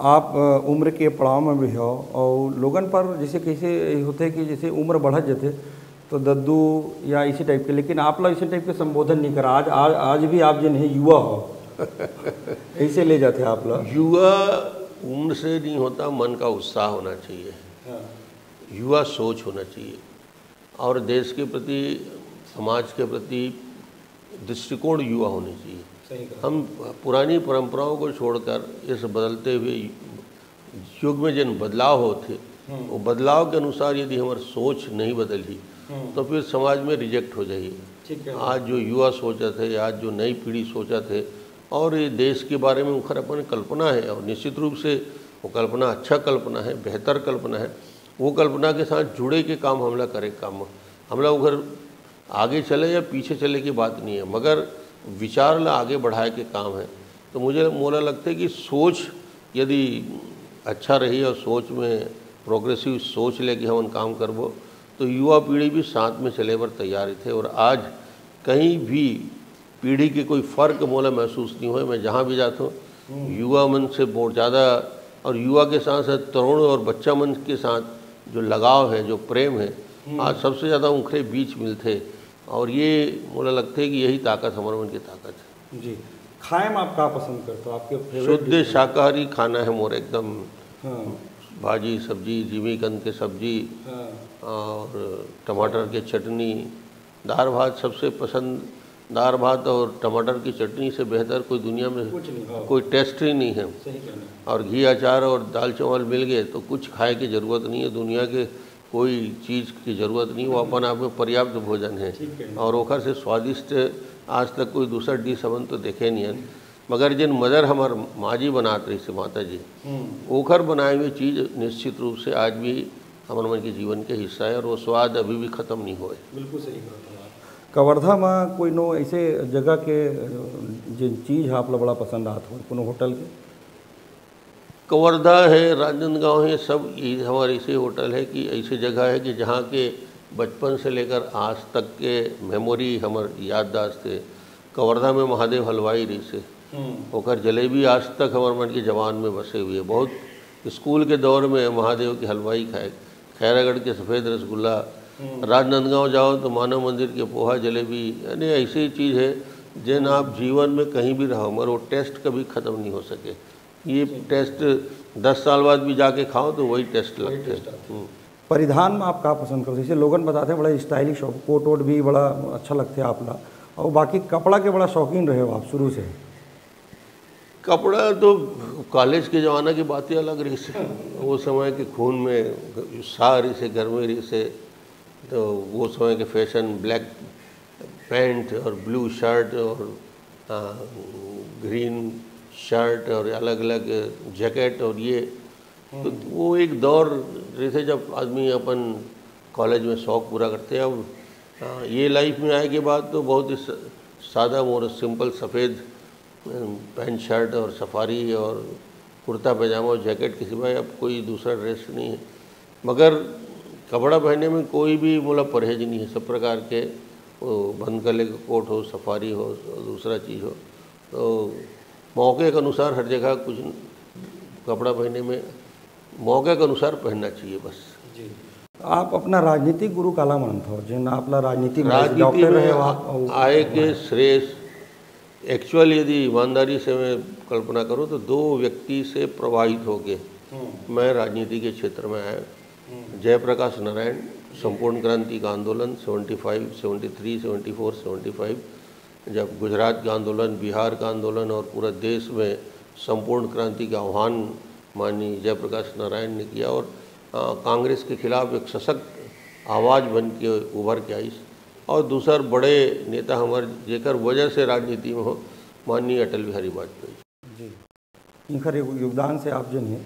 आप उम्र के पड़ाव में भी हो और लोगन पर जैसे कैसे होते कि जैसे उम्र बढ़त जाते तो दद्दू या इसी टाइप के, लेकिन आप लोग इसी टाइप के संबोधन नहीं करा। आज भी आप जो नहीं युवा हो ऐसे ले जाते हैं आप लोग। युवा उम्र से नहीं होता, मन का उत्साह होना चाहिए। हाँ। युवा सोच होना चाहिए और देश के प्रति, समाज के प्रति दृष्टिकोण युवा होनी चाहिए। सही कहा। हम पुरानी परंपराओं को छोड़कर इस बदलते हुए युग में जिन बदलाव होते, वो बदलाव के अनुसार यदि हमारी सोच नहीं बदली तो फिर समाज में रिजेक्ट हो जाएगी। आज जो युवा सोचा थे, आज जो नई पीढ़ी सोचा थे, और ये देश के बारे में उखर अपन कल्पना है, और निश्चित रूप से वो कल्पना अच्छा कल्पना है, बेहतर कल्पना है। वो कल्पना के साथ जुड़े के काम हमला करे, काम हमला उधर आगे चले या पीछे चले की बात नहीं है, मगर विचार ला आगे बढ़ाए के काम है। तो मुझे मोला लगता है कि सोच यदि अच्छा रही और सोच में प्रोग्रेसिव सोच लेके हम काम करबो तो युवा पीढ़ी भी साथ में चले पर तैयार थे। और आज कहीं भी पीढ़ी के कोई फ़र्क मोला महसूस नहीं हुआ। मैं जहाँ भी जाता हूँ युवा मन से बहुत ज़्यादा, और युवा के साथ साथ तरुण और बच्चा मन के साथ जो लगाव है, जो प्रेम है, आज सबसे ज़्यादा उनके बीच मिलते। और ये मुझे लगता है कि यही ताकत हमारे मन की ताकत है। जी। खाए में आप क्या पसंद करते हो? आपके शुद्ध शाकाहारी खाना है मोर एकदम। हाँ। भाजी सब्जी, जिमीकंद के सब्जी, हाँ। और टमाटर के चटनी, दाल भात सबसे पसंद। दाल भात और टमाटर की चटनी से बेहतर कोई दुनिया में कुछ नहीं। हाँ। कोई टेस्ट ही नहीं है। सही कहना। और घी अचार और दाल चावल मिल गए तो कुछ खाए की ज़रूरत नहीं है, दुनिया के कोई चीज़ की ज़रूरत नहीं। वो अपन आप में पर्याप्त भोजन है, और ओखर से स्वादिष्ट आज तक कोई दूसरा डिश हमन तो देखे नहीं है। मगर जिन मदर हमार माँ जी बनात रही से, माता जी, ओखर बनाए हुए चीज़ निश्चित रूप से आज भी हमारे मन के जीवन के हिस्सा है, और वो स्वाद अभी भी ख़त्म नहीं हुए। बिल्कुल सही कहा। कवर्धा में कोई नो ऐसे जगह के जिन चीज़ आप लोग बड़ा पसंद आते हो, कोनो होटल के? कवर्धा है, राजनांदगांव है, सब ये हमारे ऐसे होटल है कि ऐसी जगह है कि जहाँ के बचपन से लेकर आज तक के मेमोरी हमार याददाश्त है। कवर्धा में महादेव हलवाई रही से होकर जलेबी आज तक हमारे मन की जवान में बसे हुए है। बहुत स्कूल के दौर में महादेव की हलवाई खाए, खैरागढ़ के सफ़ेद रसगुल्ला, राजनांदगांव जाओ तो मानव मंदिर के पोहा जलेबी, यानी ऐसी चीज़ है जिन आप जीवन में कहीं भी रहो मगर वो टेस्ट कभी ख़त्म नहीं हो सके। ये टेस्ट 10 साल बाद भी जाके खाओ तो वही टेस्ट लगते हैं। परिधान में आप क्या पसंद करते? जैसे लोगन बताते हैं बड़ा स्टाइलिश हो, कोट वोट भी बड़ा अच्छा लगते हैं आप ला, और बाकी कपड़ा के बड़ा शौकीन रहे हो आप शुरू से। कपड़ा तो कॉलेज के ज़माना की बातें अलग रही से, वो समय के खून में उत्साह रही से, गर्मी रही से, तो वो समय के फैशन ब्लैक पैंट और ब्लू शर्ट और ग्रीन शर्ट और अलग अलग जैकेट, और ये तो वो एक दौर जैसे जब आदमी अपन कॉलेज में शौक़ पूरा करते हैं। अब ये लाइफ में आए के बाद तो बहुत ही सादा और सिंपल सफ़ेद पैंट शर्ट और सफारी और कुर्ता पैजामा और जैकेट के सिवाय अब कोई दूसरा ड्रेस नहीं है। मगर कपड़ा पहनने में कोई भी मतलब परहेज नहीं है, सब प्रकार के, वो बंद गले का कोट हो, सफारी हो, दूसरा चीज़ हो, तो मौके के अनुसार हर जगह कुछ कपड़ा पहनने में मौके के अनुसार पहनना चाहिए बस। जी। आप अपना राजनीतिक गुरु काला मानते हो? जिन आपला राजनीति में आए के श्रेष्ठ एक्चुअल यदि ईमानदारी से मैं कल्पना करूं तो 2 व्यक्ति से प्रभावित होके मैं राजनीति के क्षेत्र में आया। जयप्रकाश नारायण, संपूर्ण क्रांति का आंदोलन 75, 73, 74, 75, जब गुजरात का आंदोलन, बिहार का आंदोलन और पूरा देश में संपूर्ण क्रांति का आह्वान माननीय जयप्रकाश नारायण ने किया, और कांग्रेस के खिलाफ एक सशक्त आवाज़ बन के उभर के आई। और दूसर बड़े नेता हमारे जेकर वजह से राजनीति में हो, माननीय अटल बिहारी वाजपेयी जी। इनकर योगदान से आप जो है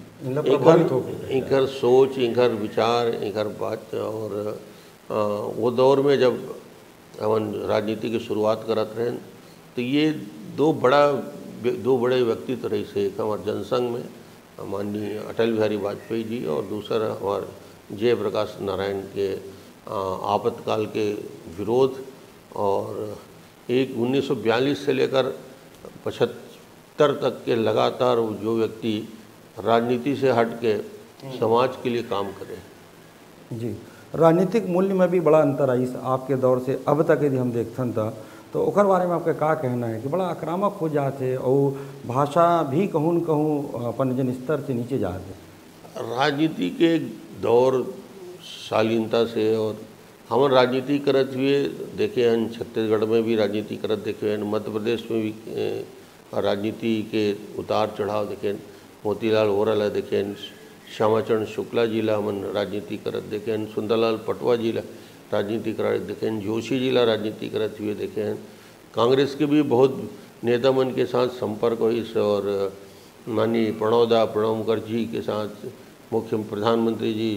इनकर सोच, इनकर विचार, इनकर बात, और वो दौर में जब हम राजनीति की शुरुआत करत रहे तो ये दो बड़े व्यक्तित्व रही से, एक हमारे जनसंघ में माननीय अटल बिहारी वाजपेयी जी, और दूसरा हमारे जयप्रकाश नारायण के आपातकाल के विरोध, और एक 1942 से लेकर 75 तक के लगातार जो व्यक्ति राजनीति से हट के समाज के लिए काम करें। जी, राजनीतिक मूल्य में भी बड़ा अंतर आई आपके दौर से अब तक यदि हम देखते था तो ओकर बारे में आपका का कहना है कि बड़ा आक्रामक हो जाते और भाषा भी कहूँ न कहूँ अपन जन स्तर से नीचे जाते। राजनीति के दौर शालीनता से और हम राजनीति करत हुए देखे हैं, छत्तीसगढ़ में भी राजनीति करत देखे हैं, मध्य प्रदेश में भी राजनीति के उतार चढ़ाव देखे, मोतीलाल वोरा देखे, श्यामाचरण शुक्ला जी ला हमन राजनीति करत देखे, सुंदरलाल पटवा जी ला राजनीति करत देखे, जोशी जी ला राजनीति करत हुए देखे हैं। कांग्रेस के भी बहुत नेता मन के साथ संपर्क हुई और माननीय प्रणब मुखर्जी के साथ मुख्य प्रधानमंत्री जी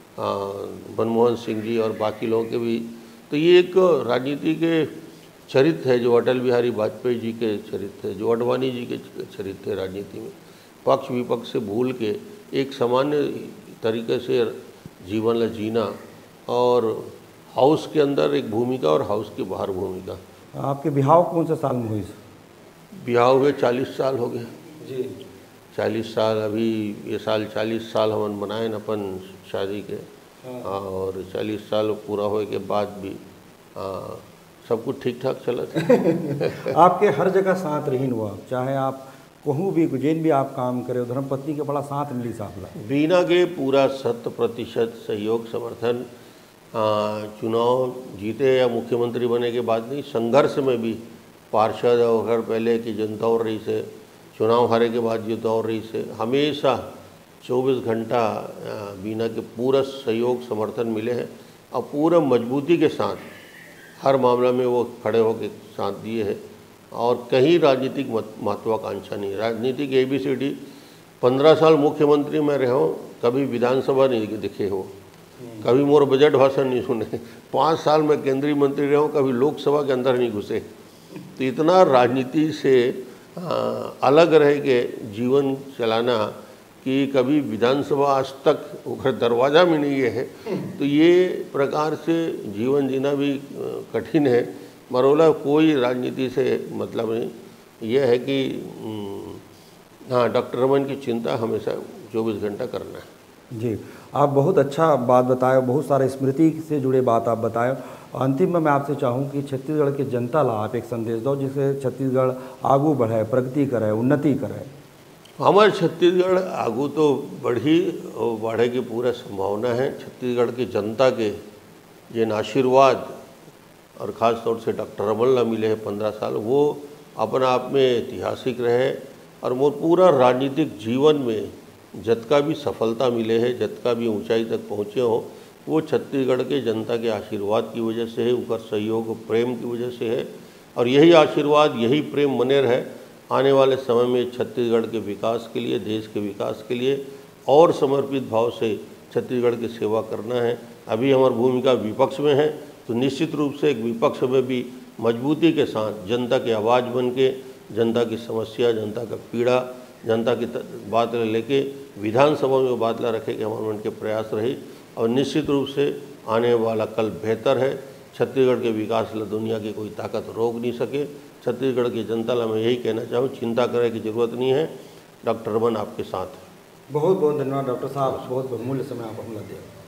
मनमोहन सिंह जी और बाकी लोगों के भी। तो ये एक राजनीति के चरित्र है जो अटल बिहारी वाजपेयी जी के चरित्र है, जो अडवाणी जी के चरित्र है। राजनीति में पक्ष विपक्ष से भूल के एक सामान्य तरीके से जीवन ला जीना और हाउस के अंदर एक भूमिका और हाउस के बाहर भूमिका। आपके बिहाव कौन से साल में हुई? बिहाव हुए 40 साल हो गए जी। 40 साल, अभी ये साल 40 साल हमन मनाए न अपन शादी के। और 40 साल पूरा होए के बाद भी सब कुछ ठीक ठाक चला था। आपके हर जगह साथ रही हुआ, चाहे आप कहूँ भी जिन भी आप काम करे धर्मपत्नी के बड़ा साथ मिली साहब। बीना के पूरा 100% सहयोग समर्थन, चुनाव जीते या मुख्यमंत्री बने के बाद नहीं, संघर्ष में भी पार्षद और पहले की जो दौर रही से, चुनाव हारे के बाद जो दौर रही से, हमेशा 24 घंटा बीना के पूरा सहयोग समर्थन मिले हैं और पूरा मजबूती के साथ हर मामला में वो खड़े होकर साथ दिए हैं। और कहीं राजनीतिक महत्वाकांक्षा नहीं, राजनीतिक ABCD 15 साल मुख्यमंत्री में रहे हो, कभी विधानसभा नहीं दिखे हो, कभी मोर बजट भाषण नहीं सुने, 5 साल में केंद्रीय मंत्री रहे हो, कभी लोकसभा के अंदर नहीं घुसे। तो इतना राजनीति से अलग रह के जीवन चलाना कि कभी विधानसभा आज तक उधर दरवाज़ा में नहीं है, तो ये प्रकार से जीवन जीना भी कठिन है। मरोला कोई राजनीति से मतलब नहीं, यह है कि हाँ, डॉक्टर रमन की चिंता हमेशा 24 घंटा करना है। जी, आप बहुत अच्छा बात बताए, बहुत सारे स्मृति से जुड़े बात आप बताए। अंतिम में मैं आपसे चाहूँ कि छत्तीसगढ़ के जनता ला आप एक संदेश दो जिससे छत्तीसगढ़ आगू बढ़े, प्रगति करे, उन्नति करे। हमारे छत्तीसगढ़ आगू तो बढ़े की पूरा संभावना है। छत्तीसगढ़ की जनता के जिन आशीर्वाद और ख़ास तौर से डॉक्टर रमन ला मिले हैं 15 साल, वो अपने आप में ऐतिहासिक रहे। और मोर पूरा राजनीतिक जीवन में जतका भी सफलता मिले है, जतका भी ऊंचाई तक पहुँचे हो, वो छत्तीसगढ़ के जनता के आशीर्वाद की वजह से है, उनका सहयोग प्रेम की वजह से है। और यही आशीर्वाद, यही प्रेम बने रहे आने वाले समय में छत्तीसगढ़ के विकास के लिए, देश के विकास के लिए और समर्पित भाव से छत्तीसगढ़ की सेवा करना है। अभी हमारी भूमिका विपक्ष में है, तो निश्चित रूप से एक विपक्ष में भी मजबूती के साथ जनता की आवाज़ बन के, जनता की समस्या, जनता का पीड़ा, जनता की बात लेके विधानसभा में बात ला रखे कि हमारे मन के प्रयास रही। और निश्चित रूप से आने वाला कल बेहतर है। छत्तीसगढ़ के विकास ला दुनिया की कोई ताकत रोक नहीं सके। छत्तीसगढ़ की जनता ला मैं यही कहना चाहूँ, चिंता करने की जरूरत नहीं है, डॉक्टर रमन आपके साथ है। बहुत बहुत धन्यवाद डॉक्टर साहब, बहुत बहुमूल्य समय आप हमला दिया।